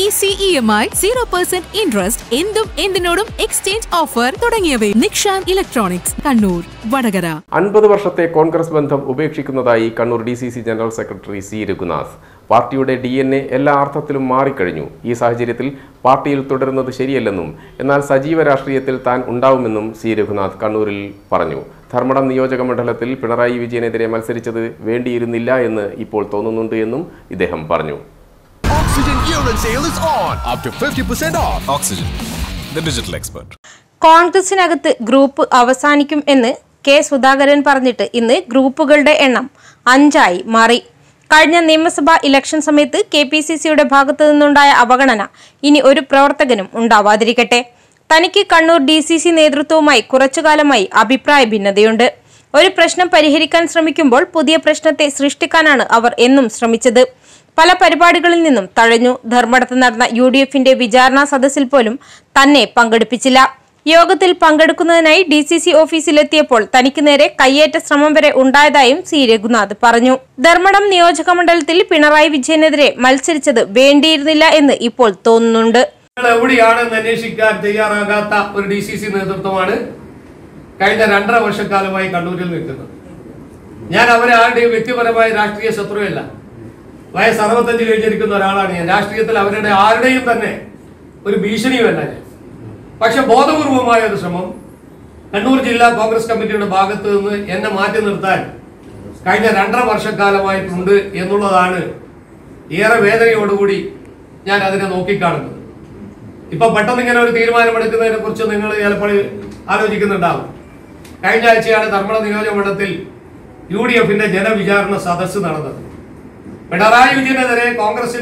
easy EMI, 0% interest, എന്തും എന്തിനോടും exchange offer തുടങ്ങിയവ. Nikshan electronics, Kannur, Vadakara. 50 വർഷത്തെ കോൺഗ്രസ് ബന്ധം ഉപേക്ഷിക്കുന്നതായി Kannur DCC general secretary C. Raghunath. പാർട്ടിയുടെ DNA എല്ലാ അർത്ഥത്തിലും മാറിക്കഴിഞ്ഞു. ഈ സാഹചര്യത്തിൽ പാർട്ടിയിൽ തുടരുന്നത് ശരിയല്ലെന്നും എന്നാൽ സജീവ രാഷ്ട്രീയത്തിൽ താൻ ഉണ്ടാവുമെന്നും C. രഘുനാഥ് കണ്ണൂരിൽ പറഞ്ഞു. ധർമ്മടം നിയോജക മണ്ഡലത്തിൽ പിണറായി വിജയനെതിരെ മത്സരിച്ചത് വേണ്ടിയിരുന്നില്ല എന്ന് ഇപ്പോൾ തോന്നുന്നുണ്ട് എന്നും ഇദ്ദേഹം പറഞ്ഞു. Oxygen unit sale is on. Up to 50% off. Oxygen, the digital expert. കോൺഗ്രസിനകത്ത് ഗ്രൂപ്പ് അവസാനിക്കും എന്ന് K. സുധാകരൻ പറഞ്ഞിട്ട് ഇന്ന് ഗ്രൂപ്പുകളുടെ എണ്ണം 5 മാറി. കഴിഞ്ഞ നിയമസഭാ ഇലക്ഷൻ സമയത്ത് KPCCയുടെ ഭാഗത്തു നിന്നുണ്ടായ അവഗണന ഇനി ഒരു പ്രവർത്തകനും ഉണ്ടാവാതിരിക്കട്ടെ. തനിക്ക് കണ്ണൂർ DCC നേതൃത്വവുമായി കുറച്ചുകാലമായി അഭിപ്രായ ഭിന്നതയുണ്ട്. ഒരു പ്രശ്നം പരിഹരിക്കാൻ ശ്രമിക്കുമ്പോൾ പുതിയ പ്രശ്നത്തെ സൃഷ്ടിക്കാനാണ് അവർ എന്നും ശ്രമിച്ചത്. പല പരിപാടികളിൽ നിന്നും തഴഞ്ഞു. ധർമ്മടത്ത് നടന്ന UDFന്റെ വിചാരണാ സദസ്സിൽ പോലും തന്നെ പങ്കെടുപ്പിച്ചില്ല. യോഗത്തിൽ പങ്കെടുക്കുന്നതിനായി DCC ഓഫീസിലെത്തിയപ്പോൾ തനിക്ക് നേരെ കയ്യേറ്റ ശ്രമം വരെ ഉണ്ടായതായും C. രഘുനാഥ് പറഞ്ഞു. ധർമ്മടം നിയോജക മണ്ഡലത്തിൽ പിണറായി വിജയനെതിരെ മത്സരിച്ചത് വേണ്ടിയിരുന്നില്ല എന്ന് ഇപ്പോൾ തോന്നുന്നുണ്ട്. എവിടെയാണെന്ന് അന്വേഷിക്കാൻ തയ്യാറാകാത്ത ഒരു DCC നേതൃത്വമാണ് കഴിഞ്ഞ 2.5 വർഷക്കാലമായി കണ്ണൂരിൽ നിൽക്കുന്നത്. ഞാൻ അവരെ ആരുടെയും വ്യക്തിപരമായ രാഷ്ട്രീയ ശത്രുവല്ല. വയസ്സ് 65 കഴിഞ്ഞിരിക്കുന്ന ഒരാളാണ് ഞാൻ. രാഷ്ട്രീയത്തിൽ അവരുടെ ആരുടെയും തന്നെ ഒരു ഭീഷണിയുമല്ല ഞാൻ. പക്ഷെ ബോധപൂർവമായ ഒരു ശ്രമം കണ്ണൂർ ജില്ലാ കോൺഗ്രസ് കമ്മിറ്റിയുടെ ഭാഗത്ത് നിന്ന് എന്നെ മാറ്റി നിർത്താൻ കഴിഞ്ഞ 2.5 വർഷക്കാലമായിട്ടുണ്ട് എന്നുള്ളതാണ് ഏറെ വേദനയോടുകൂടി ഞാൻ അതിനെ നോക്കിക്കാണുന്നത്. ഇപ്പൊ പെട്ടെന്ന് ഇങ്ങനെ ഒരു തീരുമാനമെടുക്കുന്നതിനെ കുറിച്ച് നിങ്ങൾ ചിലപ്പോൾ ആലോചിക്കുന്നുണ്ടാവും. കഴിഞ്ഞ ആഴ്ചയാണ് ധർമ്മടം നിയോജക മണ്ഡലത്തിൽ UDFന്റെ ജനവിചാരണ സദസ്സ് നടന്നത്. പിണറായി വിജയനെതിരെ കോൺഗ്രസിന്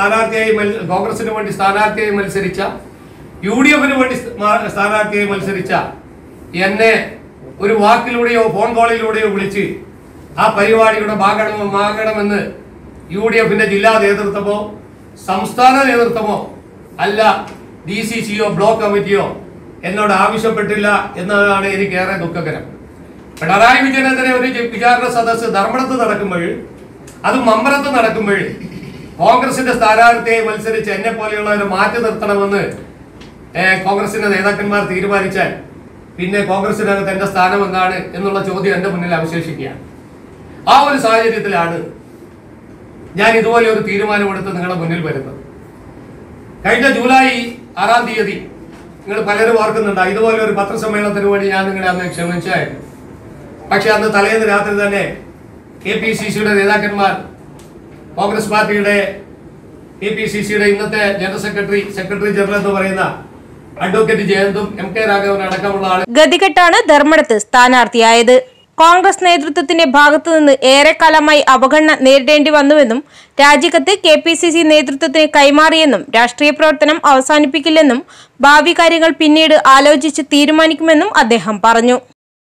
വേണ്ടി സ്ഥാനാർത്ഥിയായി മത്സരിച്ച UDFന് വേണ്ടി സ്ഥാനാർത്ഥിയായി മത്സരിച്ച എന്നെ ഒരു വാക്കിലൂടെയോ ഫോൺ കോളിലൂടെയോ വിളിച്ച് ആ പരിപാടിയുടെ ഭാഗമാകണമെന്ന് UDFന്റെ ജില്ലാ നേതൃത്വമോ സംസ്ഥാന നേതൃത്വമോ അല്ല DCCയോ ബ്ലോക്ക് കമ്മിറ്റിയോ എന്നോട് ആവശ്യപ്പെട്ടില്ല എന്നതാണ് എനിക്കേറെ ദുഃഖകരം. പിണറായി വിജയനെതിരെ ഒരു വിചാരണ സദസ്സ് ധർമ്മടത്ത് നടക്കുമ്പോൾ അത് മമ്പലത്ത് നടക്കുമ്പോൾ കോൺഗ്രസിന്റെ സ്ഥാനാർത്ഥിയായി മത്സരിച്ച് എന്നെ പോലെയുള്ളവരെ മാറ്റി നിർത്തണമെന്ന് കോൺഗ്രസിന്റെ നേതാക്കന്മാർ തീരുമാനിച്ചാൽ പിന്നെ കോൺഗ്രസിനകത്ത് എന്റെ സ്ഥാനം എന്താണ് എന്നുള്ള ചോദ്യം എന്റെ മുന്നിൽ അവശേഷിക്കുകയാണ്. ആ ഒരു സാഹചര്യത്തിലാണ് ഞാൻ ഇതുപോലെ ഒരു തീരുമാനമെടുത്ത് നിങ്ങളുടെ മുന്നിൽ വരുന്നത്. കഴിഞ്ഞ ജൂലൈ 6-ാം തീയതി നിങ്ങൾ പലരും ഓർക്കുന്നുണ്ട്, ഇതുപോലെ ഒരു പത്രസമ്മേളനത്തിന് വേണ്ടി ഞാൻ നിങ്ങളെ അന്ന് ക്ഷണിച്ചായിരുന്നു. പക്ഷെ അന്ന് തലേന്ന് രാത്രി തന്നെ KPCCയുടെ നേതാക്കന്മാർ കോൺഗ്രസ് പാർട്ടിയുടെ KPCCയുടെ ഇന്നത്തെ ജനറൽ സെക്രട്ടറി ജനറൽ എന്ന് പറയുന്ന അഡ്വക്കേറ്റ് ജയന്തും MK രാഘവൻ അടക്കമുള്ള ആൾ ഗതികെട്ടാണ് ധർമ്മടത്ത് സ്ഥാനാർത്ഥിയായത്. കോൺഗ്രസ് നേതൃത്വത്തിന്റെ ഭാഗത്തു നിന്ന് ഏറെക്കാലമായി അവഗണന നേരിടേണ്ടി വന്നുവെന്നും രാജിക്കത്ത് KPCC നേതൃത്വത്തിന് കൈമാറിയെന്നും രാഷ്ട്രീയ പ്രവർത്തനം അവസാനിപ്പിക്കില്ലെന്നും ഭാവി കാര്യങ്ങൾ പിന്നീട് ആലോചിച്ച് തീരുമാനിക്കുമെന്നും അദ്ദേഹം പറഞ്ഞു.